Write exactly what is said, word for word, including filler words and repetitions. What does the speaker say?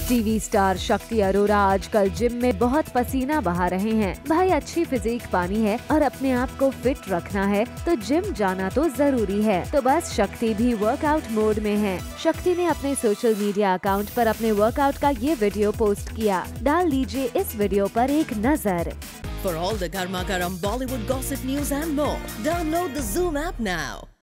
TV star शक्ति अरोरा आजकल gym में बहुत पसीना बहा रहे हैं। भाई अच्छी फिजिक पानी है और अपने आप को फिट रखना है तो जिम जाना तो जरूरी है। तो बस शक्ति भी वर्कआउट मोड में है। शक्ति ने अपने सोशल मीडिया अकाउंट पर अपने वर्कआउट का ये वीडियो पोस्ट किया। डाल लीजिए इस वीडियो पर एक नजर। For all the Garma Garam Bollywood gossip news and more, download the Zoom app now.